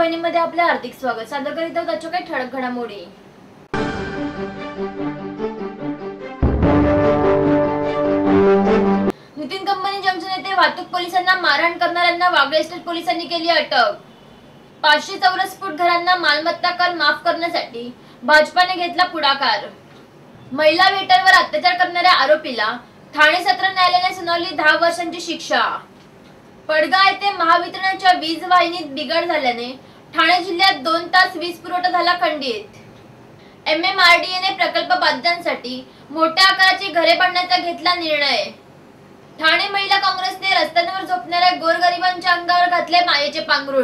वाहिनीमध्ये आपले हार्दिक स्वागत। सादर करीत आहोत आजच्या काही ठळक घडामोडी। नितीन कंपनी जंक्शन येथे वाहतूक पोलिसांना मारहाण करणाऱ्यांना वागळे स्टेट पोलिसांनी केली अटक। 500 चौरस फूट घरांना मालमत्ता कर माफ करण्यासाठी भाजपाने घेतला पुढाकार। महिला वेटरवर अत्याचार करणाऱ्या आरोपीला ठाणे सत्र न्यायालयाने सुनावली 10 वर्षांची शिक्षा। पडगा येथे महावितरणच्या वीज वाहिनीत बिघाड झाल्याने ठाणे जिल्ह्यात 2 तास वीज पुरवठा झाला खंडित। MMRDA ने प्रकल्प बाधितांसाठी मोठ्या आकाराची घरे बांधण्याचा घेतला निर्णय। ठाणे महिला काँग्रेसने रस्त्यांवर झोपणाऱ्या गोरगरिबांच्या अंगावर घातले मायेचे पांघरुण।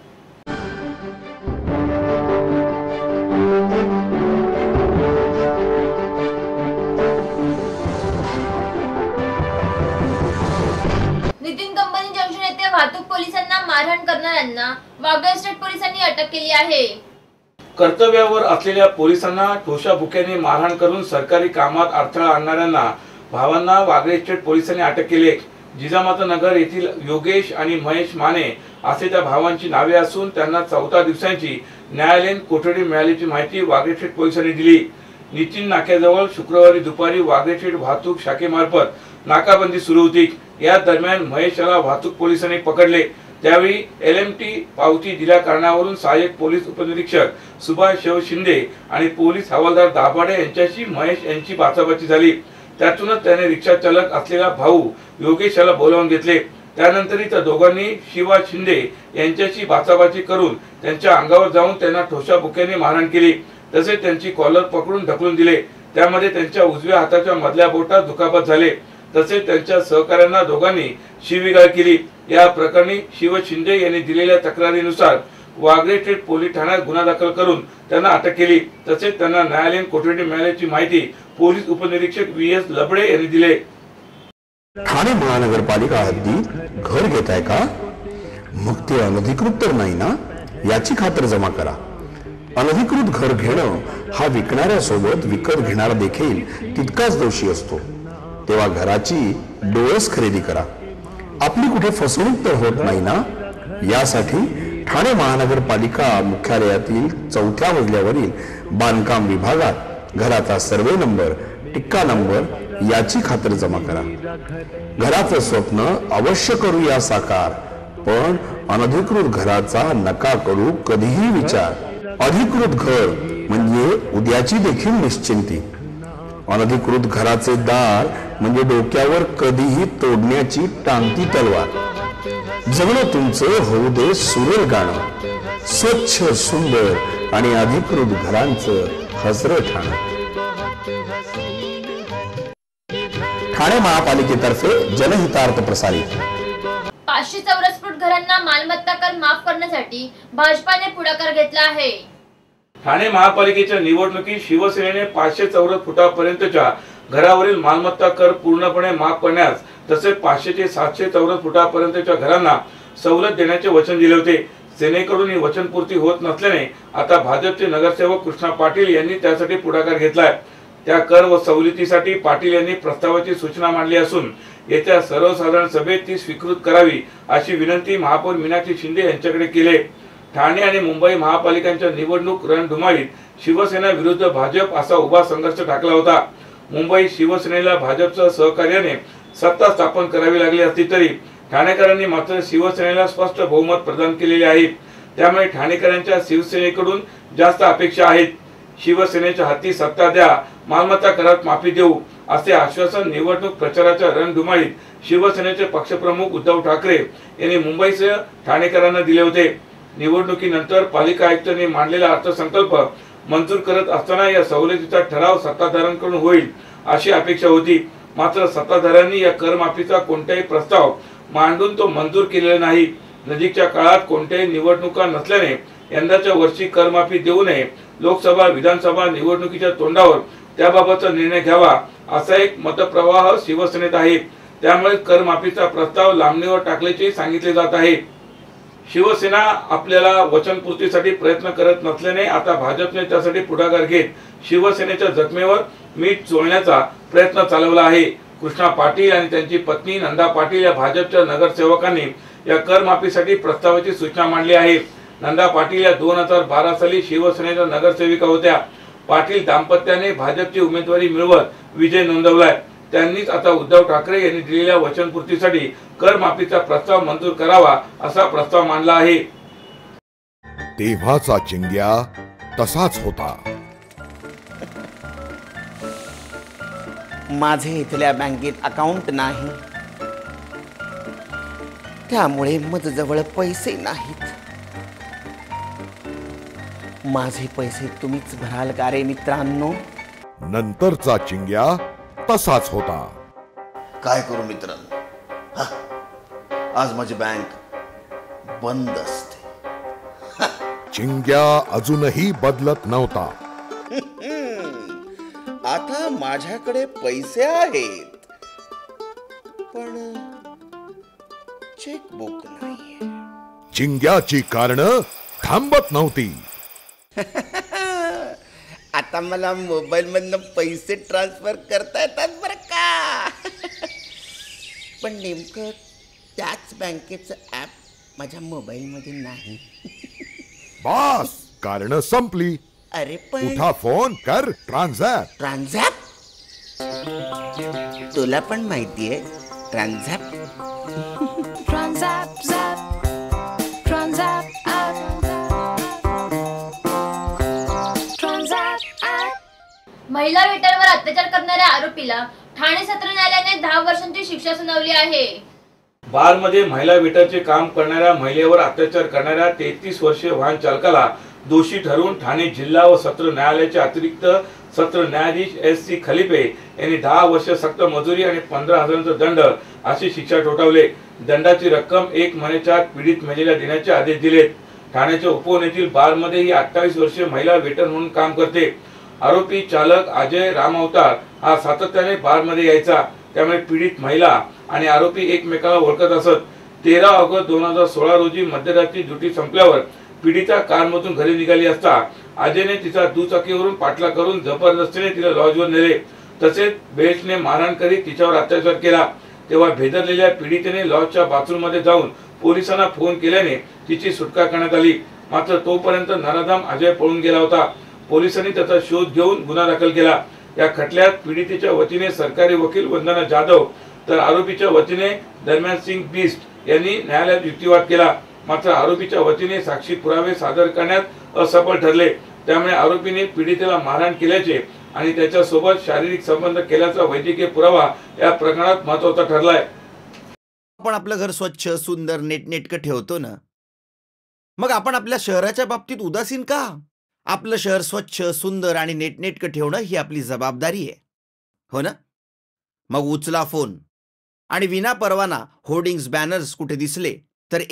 नितीन कंपनी जंक्शन येथे वाहतूक पोलिसांना मारहाण करणाऱ्यांना वागळे स्टेट पोलिसांनी अटक केली आहे। कर्तव्यावर असलेल्या पोलिसांना ठोशाबुक्याने मारहाण करून सरकारी कामात अडथळा आणणाऱ्यांना भावांना वागळे स्टेट पोलिसांनी अटक केली। जिजामाता नगर येथील योगेश आणि महेश माने असे त्या भावांची नावे असून त्यांना 14 दिवसांची न्यायालयीन कोठडी मिळाल्याची माहिती वागळे स्टेट पोलिसांनी दिली। नितीन नाक्याजवळ शुक्रवारी दुपारी वागळे स्टेट वाहतूक शाखेमार्फत नाकाबंदी सुरू होती। या दरम्यान महेशला वाहतूक पोलिसांनी पकडले। त्यावेळी LMT पावती दिल्या कारणावरून सहाय्यक पोलीस उपनिरीक्षक सुभाष शिंदे आणि पोलीस हवालदार दाभाडे यांच्याशी महेश यांची बाचाबाची झाली। त्यातूनच त्याने रिक्षा चालक असलेला भाऊ योगेशला बोलावून घेतले। त्यानंतर त्या दोघांनी शिवाज शिंदे यांच्याशी बाचाबाची करून त्यांच्या अंगावर जाऊन त्यांना ठोशाबुक्याने मारहाण केली। तसेच त्यांची कॉलर पकडून ढकलून दिले। त्यामध्ये त्यांच्या उजव्या हाताच्या मधल्या बोटात दुखापत झाले। तसेच त्यांच्या सहकाऱ्यांना दोघांनी शिवीगाळ केली। या प्रकरणी शिवाज शिंदे यांनी दिलेल्या तक्रारीनुसार वागळे स्टेट पोलीस ठाण्यात गुन्हा दाखल करून त्यांना अटक केली। तसेच त्यांना न्यायालयीन कोठडी मिळाल्याची माहिती पोलीस उपनिरीक्षक VS लबडे यांनी दिले। ठाणे महानगरपालिका हद्दीत घर घेताय का? मग ते अनधिकृत तर नाही ना, याची खातर जमा करा। अनधिकृत घर घेणं हा विकणाऱ्यासोबत विकत घेणारा देखील तितकाच दोषी असतो। तेव्हा घराची डोळस खरेदी करा। आपली कुठे फसवणूक तर होत नाही ना, यासाठी ठाणे महानगरपालिका मुख्यालयातील 4थ्या मजल्यावरील बांधकाम विभागात घराचा सर्वे नंबर, टिक्का नंबर याची खातर जमा करा। घराचं स्वप्न अवश्य करूया साकार, पण अनधिकृत घराचा नका करू कधीही विचार। अधिकृत घर म्हणजे उद्याची देखील निश्चिंती। अनधिकृत घराचे दार म्हणजे डोक्यावर कधीही तोडण्याची टांगती तलवार। जगणं तुमचं होऊ दे सुरेल गाणं, स्वच्छ सुंदर आणि अधिकृत घरांचं हसरं ठाणं। ठाणे महापालिकेतर्फे जनहितार्थ प्रसारित। 500 चौरस फूट घरांना मालमत्ता कर माफ करण्यासाठी भाजपाने पुढाकार घेतला आहे। ठाणे महापालिकेच्या निवडणुकीत शिवसेनेने 500 चौरस फुटापर्यंतच्या घरावरील मालमत्ता कर पूर्णपणे माफ करण्यास तसेच 500 ते 700 चौरस फुटापर्यंतच्या घरांना सवलत देण्याचे वचन दिले होते। सेनेकडून ही वचनपूर्ती होत नसल्याने आता भाजपचे नगरसेवक कृष्णा पाटील यांनी त्यासाठी पुढाकार घेतलाय। त्या कर व सवलतीसाठी पाटील यांनी प्रस्तावाची सूचना मांडली असून येत्या सर्वसाधारण सभेत ती स्वीकृत करावी अशी विनंती महापौर मीनाक्षी शिंदे यांच्याकडे केली। ठाणे आणि मुंबई महापालिकांच्या निवडणूक रणधुमाळीत शिवसेना विरुद्ध भाजप असा उभा संघर्ष टाकला होता। मुंबईत शिवसेनेला भाजपच्या सहकार्याने सत्ता स्थापन करावी लागली असली तरी ठाणेकरांनी मात्र शिवसेनेला स्पष्ट बहुमत प्रदान केलेले आहे। त्यामुळे ठाणेकरांच्या शिवसेनेकडून जास्त अपेक्षा आहेत। शिवसेनेच्या हाती सत्ता द्या, मालमत्ता करात माफी देऊ असे आश्वासन निवडणूक प्रचाराच्या रणधुमाळीत शिवसेनेचे पक्षप्रमुख उद्धव ठाकरे यांनी मुंबईसह ठाणेकरांना दिले होते। निवडणुकीनंतर पालिका आयुक्तांनी मांडलेला अर्थसंकल्प मंजूर करत असताना या सवलतीचा ठराव सत्ताधाऱ्यांकडून होईल अशी अपेक्षा होती। मात्र सत्ताधाऱ्यांनी या करमाफीचा कोणताही प्रस्ताव मांडून तो मंजूर केलेला नाही। नजीकच्या काळात कोणत्याही निवडणुका नसल्याने यंदाच्या वर्षी करमाफी देऊ नये, लोकसभा विधानसभा निवडणुकीच्या तोंडावर त्याबाबतचा निर्णय घ्यावा असा एक मतप्रवाह शिवसेनेत आहे। त्यामुळे करमाफीचा प्रस्ताव लांबणीवर टाकल्याचे सांगितले जात आहे। शिवसेना आपल्याला वचनपूर्तीसाठी प्रयत्न करत नसल्याने आता भाजपने त्यासाठी पुढाकार घेत शिवसेनेच्या जखमेवर मीठ चोळण्याचा प्रयत्न चालवला आहे। कृष्णा पाटील आणि त्यांची पत्नी नंदा पाटील या भाजपच्या नगरसेवकांनी या कर माफीसाठी प्रस्तावाची सूचना मांडली आहे। नंदा पाटील या 2012 साली शिवसेनेच्या नगरसेविका होत्या. पाटील दाम्पत्याने भाजपची उमेदवारी मिळवत विजय नोंदवलाय. त्यांनीच आता उद्धव ठाकरे यांनी दिलेल्या वचनपूर्तीसाठी कर माफीचा प्रस्ताव मंजूर करावा असा प्रस्ताव मांडला आहे. तेव्हाचा चिंग्या तसाच होता. माझे इथल्या बँकेत अकाउंट नाही, त्यामुळे माझ्याजवळ पैसे नाहीत. माझे पैसे तुम्हीच भराल का रे मित्रांनो? नंतरचा चिंग्या तसाच होता. काय करू मित्रांनो, आज माझी बँक बंद असते. चिंग्या अजूनही बदलत नव्हता. आता माझ्याकडे पैसे आहेत, पण चेकबुक नाही. चिंग्याची कारणं थांबत नव्हती. आता मला मोबाईल मधनं पैसे ट्रान्सफर करता येतात बरं का. पण नेमकं त्याच बँकेचं ॲप माझ्या मोबाईलमध्ये नाही. बस कारणं संपली. अरे पण उठा, फोन कर, ट्रान्झॅक्ट. ट्रान्झॅक्ट? तुला पण माहितीये transact? Transact, zap, transact, app, transact, app. महिला वेटरवर अत्याचार करणाऱ्या आरोपीला ठाणे सत्र न्यायालयाने 10 वर्षांची शिक्षा सुनावली आहे. बारमध्ये महिला वेटरचे काम करणाऱ्या महिलेवर अत्याचार करणाऱ्या 33 वर्षीय वाहन चालकाला दोषी ठरवून ठाणे जिल्हा व सत्र न्यायालयाचे अतिरिक्त सत्र न्यायाधीश S.C. खलिपे यांनी 10 वर्ष सक्त मजुरी आणि 15,000 दंड अशी शिक्षा ठोठावले. दंडाची रक्कम 1 महिन्याच्या आत पीडित महिलेला देण्याचे आदेश दिलेत. ठाण्याच्या उपवन येथील बारमध्ये ही 28 वर्षीय महिला वेटर म्हणून काम करते. आरोपी चालक अजय रामअवतार हा सातत्याने बारमध्ये यायचा, त्यामुळे पीडित महिला आणि आरोपी एकमेकाला ओळखत असत. 13 ऑगस्ट 2016 रोजी मध्यरात्री ड्युटी संपल्यावर पीडिता कारमधून घरी निघाली असता अजयने तिचा दुचाकीवरून पाठलाग करून जबरदस्तीने तिला लॉजवर नेले. तसेच बेल्टने मारहाण करीत तिच्यावर अत्याचार केला. तेव्हा भेदरलेल्या पीडितेने लॉजच्या बाथरूममध्ये जाऊन पोलिसांना फोन केल्याने तिची सुटका करण्यात आली. मात्र तोपर्यंत नराधम अजय पळून गेला होता. पोलिसांनी त्याचा शोध घेऊन गुन्हा दाखल केला. या खटल्यात पीडितेच्या वतीने सरकारी वकील वंदना जाधव तर आरोपीच्या वतीने दरम्यान सिंग बिस्ट यांनी न्यायालयात युक्तिवाद केला. मात्र आरोपीच्या वतीने साक्षी पुरावे सादर करण्यात असफल ठरले. त्यामुळे आरोपीने पीडितेला मारहाण केल्याचे आणि त्याच्यासोबत शारीरिक संबंध केल्याचा वैद्यकीय पुरावा या प्रकरणात महत्त्वाचा ठरलाय. आपण आपलं घर स्वच्छ, सुंदर, नेटनेटकं ठेवतो ना, मग आपण आपल्या शहराच्या बाबतीत उदासीन का? आपलं शहर स्वच्छ, सुंदर आणि नेटनेटकं ठेवणं ही आपली जबाबदारी आहे, हो ना? मग उचला फोन आणि विना परवाना होर्डिंग्स, बॅनर्स कुठे दिसले तर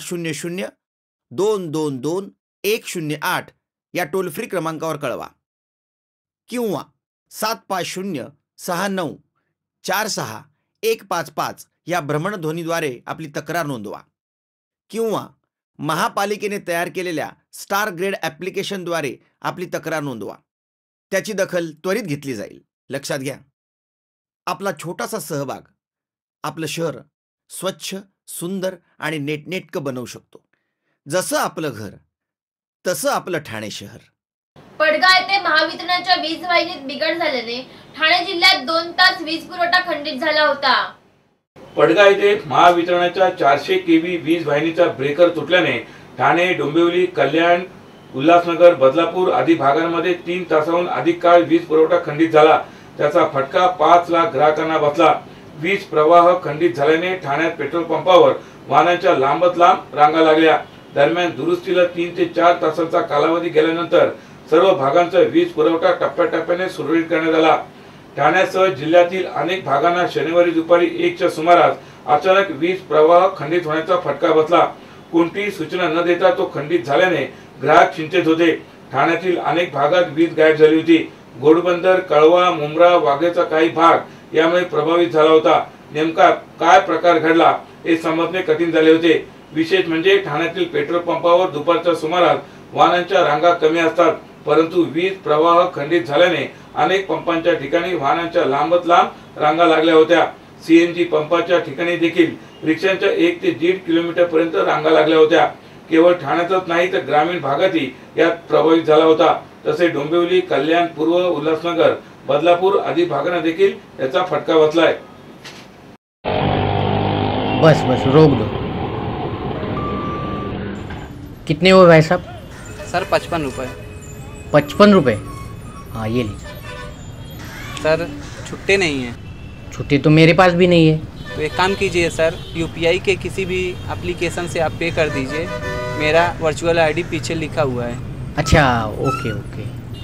1800-222-108 या टोल फ्री क्रमांकावर कळवा किंवा 75069464155 या भ्रमणध्वनीद्वारे आपली तक्रार नोंदवा किंवा महापालिकेने तयार केलेल्या स्टार ग्रेड ॲप्लिकेशनद्वारे आपली तक्रार नोंदवा. त्याची दखल त्वरित घेतली जाईल. लक्षात घ्या, आपला छोटासा सहभाग आपलं शहर स्वच्छ, सुंदर आणि नेटनेटकं बनवू शकतो. जसं आपलं घर तसं आपलं ठाणे शहर. पडगा येथे महावितरणाच्या वीज वाहिनीत बिघड झाल्याने ठाणे जिल्ह्यात 2 तास वीज पुरवठा खंडित झाला होता. पडगा येथे महावितरणाच्या 400 kV वीज वाहिनीचा ब्रेकर तुटल्याने ठाणे, डोंबिवली, कल्याण, उल्हासनगर, बदलापूर आदी भागांमध्ये 3 तासाहून अधिक काळ वीज पुरवठा खंडित झाला. त्याचा फटका 5 लाख ग्राहकांना बसला. वीज प्रवाह खंडित झाल्याने ठाण्यात पेट्रोल पंपावर वाहनांच्या लांबच लांब रांगा लागल्या. दरम्यान दुरुस्तीला 3 ते 4 तासांचा कालावधी गेल्यानंतर सर्व भागांचा वीज पुरवठा टप्प्याटप्प्याने सुरळीत करण्यात आला. ठाण्यासह जिल्ह्यातील अनेक भागांना शनिवारी दुपारी 1च्या सुमारास अचानक वीज प्रवाह खंडित होण्याचा फटका बसला. कोणतीही सूचना न देता तो खंडित झाल्याने ग्राहक चिंतेत होते. ठाण्यातील अनेक भागात वीज गायब झाली होती. घोडबंदर, कळवा, मुंब्रा, वाघेचा काही भाग यामुळे प्रभावित झाला होता. नेमका काय प्रकार घडला हे समजणे कठीण झाले होते. विशेष म्हणजे ठाण्यातील पेट्रोल पंपावर दुपारच्या सुमारास वाहनांच्या रांगा कमी असतात, परंतु वीज प्रवाह खंडित झाल्याने अनेक पंपांच्या ठिकाणी वाहनांच्या लांबच लांब रांगा लागल्या होत्या. CNG पंपाच्या ठिकाणी देखील रिक्षांच्या 1 ते 1.5 किलोमीटर पर्यंत रांगा लागल्या होत्या. केवळ ठाण्यातच नाही तर ग्रामीण भागातही यात प्रभावित झाला होता। तसे डोंबिवली, कल्याण, पूर्व, उल्हासनगर, बदलापूर आदी भागांना देखील याचा फटका बसलाय। बस बस रोक दो। कितने हुए भाई साहब? सर 55 रुपये। 55 रुपये? हाँ ये लीजिए। सर छुट्टे नहीं हैं। छुट्टी तो मेरे पास भी नहीं है। तो एक काम कीजिए सर, यूपीआई के किसी भी एप्लीकेशन से आप पे कर दीजिए, मेरा वर्चुअल आईडी पीछे लिखा हुआ है। अच्छा ओके ओके।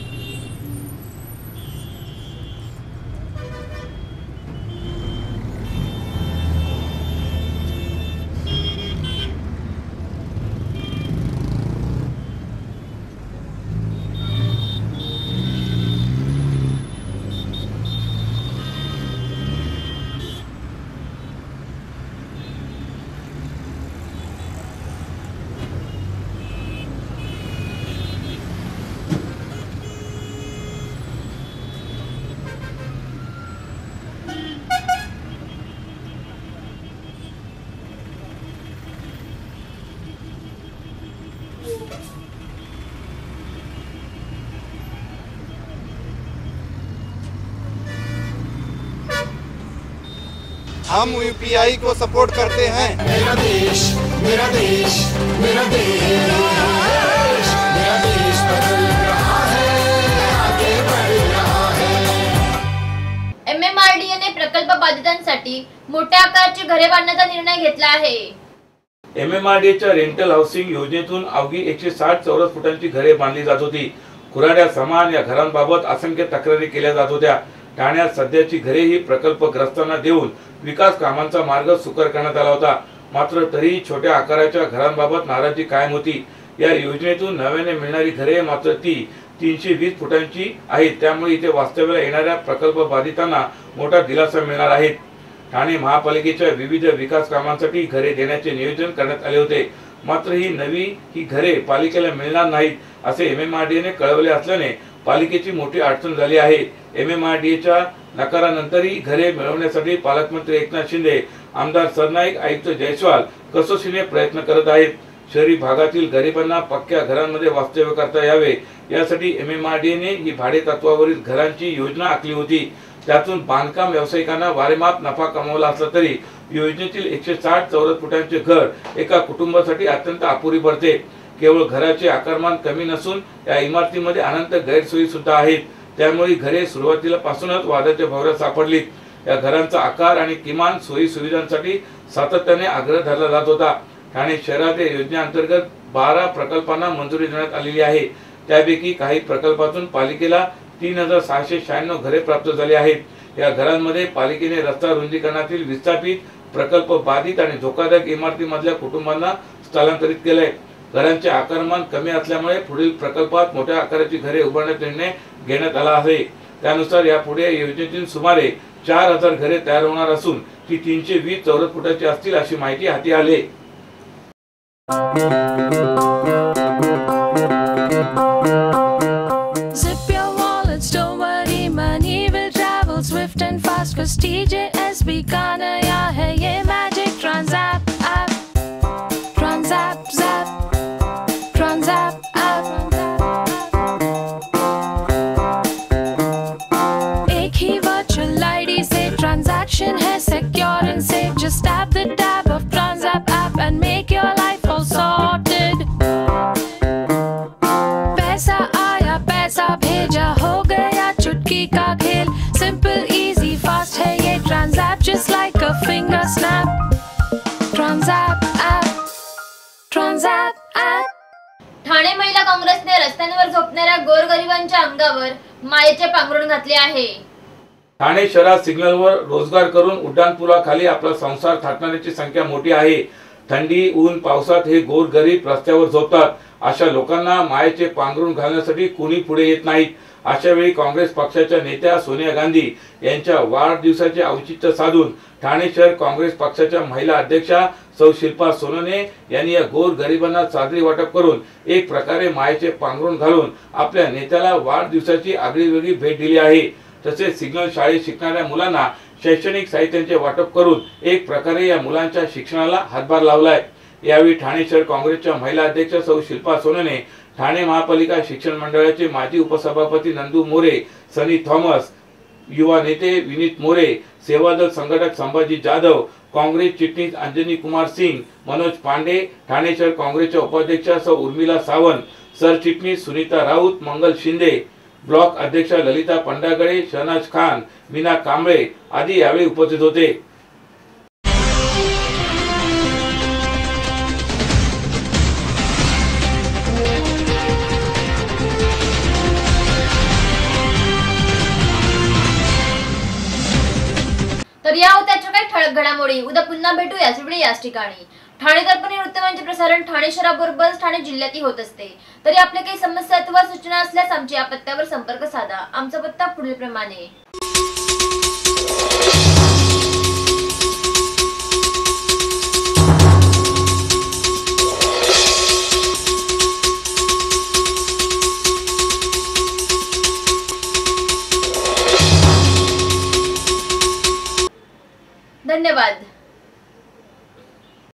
हम यूपीआई को सपोर्ट करते हैं। मेरा देश, मेरा देश, मेरा देश, मेरा देश बदल रहा है, आगे बढ़ रहा है। MMRDA ने प्रकल्प बाधितांसाठी मोठ्या आकाराची घरे बांधण्याचा निर्णय घेतला आहे। MMRDAच्या रेंटल हाऊसिंग योजनेतून अवघी 160 चौरस फुटांची घरे बांधली जात होती। खुराड्या समान या घरांबाबत असंख्य तक्रारी केल्या जात होत्या। ठाण्यात सध्याची घरे ही प्रकल्पग्रस्तांना देऊन विकास कामांचा मार्ग सुकर करण्यात आला होता। मात्र तरीही छोट्या आकाराच्या घरांबाबत नाराजी कायम होती। या योजनेतून नव्याने मिळणारी घरे मात्र ती 320 फुटांची आहेत, त्यामुळे इथे वास्तव्याला येणाऱ्या प्रकल्प बाधितांना मोठा दिलासा मिळणार आहे। ठाणे महापालिकेच्या विविध विकास कामांसाठी घरे देण्याचे नियोजन करण्यात आले होते, मात्र ही घरे पालिकेला मिळणार नाहीत असे MMRDAने कळवले असल्याने पालिकेची मोठी अडचण झाली आहे। MMRDAच्या नकारानंतरही घरे मिळवण्यासाठी पालकमंत्री एकनाथ शिंदे, आमदार सरनाईक, आयुक्त जयस्वाल कसोशीने प्रयत्न करत आहेत। शहरी भागातील गरिबांना पक्क्या घरांमध्ये वास्तव्य करता यावे यासाठी MMRDAने ही भाडे तत्वावरील घरांची योजना आखली होती। त्यातून बांधकाम व्यावसायिकांना वारेमाप नफा कमवला असला तरी योजनेतील 160 चौरस फुटांचे घर एका कुटुंबासाठी अत्यंत अपुरी पडते। केवळ घराचे आकारमान कमी नसून या इमारतीमध्ये अनंत गैरसोयी सुद्धा आहेत, त्यामुळे घरे सुरुवातीला पासूनच वादाच्या भोवऱ्यात सापडलीत। या घरांचा आकार आणि किमान सोयी सुविधांसाठी सातत्याने आग्रह धरला जात होता। ठाणे शहरात या योजनेअंतर्गत 12 प्रकल्पांना मंजुरी देण्यात आलेली आहे। त्यापैकी काही प्रकल्पातून पालिकेला 3696 घरे प्राप्त झाली आहेत। या घरांमध्ये पालिकेने रस्ता रुंदीकरणातील विस्थापित, प्रकल्प बाधित आणि धोकादायक इमारतीमधल्या कुटुंबांना स्थलांतरित केलंय। घरांचे आकारमान कमी असल्यामुळे पुढील प्रकल्पात मोठ्या आकाराची घरे उभारण्याचा निर्णय घेण्यात आला आहे। त्यानुसार यापुढे योजनेतील सुमारे 4000 घरे तयार होणार असून ती 320 चौरस फुटाची असतील अशी माहिती हाती आली। Zip your wallets, don't worry, money will travel swift and fast. 'Cause TJSB का नया है ये Magic Transapp app. Transapp zap, Transapp app. एक ही virtual ID से transaction है secure and safe. Just tap the tab of Transapp app and make your life all sorted. पैसा आया, पैसा भेजा, हो गया चुटकी का खेल। Simple, easy, fast है ये Transapp, just like a finger snap. Transapp app, Transapp app. Thane महिला काँग्रेसने रस्त्यांवर झोपणाऱ्या गोरगरिबांच्या अंगावर मायेचे पांघरुण घातले आहे। ठाणे शहरात सिग्नलवर रोजगार करून उड्डाणपुलाखाली आपला संसार थाटणाऱ्यांची संख्या मोठी आहे। थंडी, ऊन, पावसात हे गोरगरीब रस्त्यावर झोपतात। अशा लोकांना मायेचे पांघरुण घालण्यासाठी कुणी पुढे येत नाहीत। अशा वेळी काँग्रेस पक्षाच्या नेत्या सोनिया गांधी यांच्या वाढदिवसाचे औचित्य साधून ठाणे शहर काँग्रेस पक्षाच्या महिला अध्यक्षा सौ शिल्पा सोनने यांनी या गोरगरिबांना चादरी वाटप करून एक प्रकारे मायेचे पांघरुण घालून आपल्या नेत्याला वाढदिवसाची आगळीवेगळी भेट दिली आहे। तसेच सिग्नल शाळेत शिकणाऱ्या मुलांना शैक्षणिक साहित्याचे वाटप करून एक प्रकारे या मुलांच्या शिक्षणाला हातभार लावलाय। यावेळी ठाणे शहर काँग्रेसच्या महिला अध्यक्ष सौ शिल्पा सोनने, ठाणे महापालिका शिक्षण मंडळाचे माजी उपसभापती नंदू मोरे, सनी थॉमस, युवा नेते विनीत मोरे, सेवादल संघटक संभाजी जाधव, काँग्रेस चिटणीस अंजनी कुमार सिंग, मनोज पांडे, ठाणे शहर काँग्रेसच्या उपाध्यक्षा सौ उर्मिला सावंत, सरचिटणीस सुनीता राऊत, मंगल शिंदे, ब्लॉक अध्यक्षा ललिता पंडागळे, शहनाज खान, मीना कांबळे आदी यावेळी उपस्थित होते. तर या होत्या काही ठळक घडामोडी. उद्या पुन्हा भेटू याच ठिकाणी. ठाणे दर्पण हे वृत्तवाहिनीचे प्रसारण ठाणे शहराबरोबरच ठाणे जिल्ह्यातही होत असते. तरी आपल्या काही समस्या अथवा सूचना असल्यास आमच्या या पत्त्यावर संपर्क साधा. आमचा पत्ता पुढील प्रमाणे. धन्यवाद.